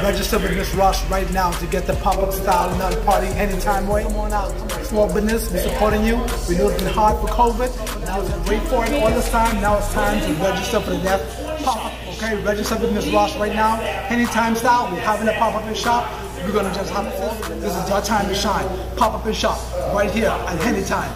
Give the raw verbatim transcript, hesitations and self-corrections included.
Register with Miss Ross right now to get the pop-up style and not party anytime way. Come on out. Small business, we're supporting you. We know it's been hard for COVID. Now it's wait for it all this time. Now it's time to register for the next pop-up. Okay, register with Miss Ross right now. Anytime style, we're having a pop-up in shop. We're gonna just have all. This is your time to shine. Pop-up in shop right here at Anytime.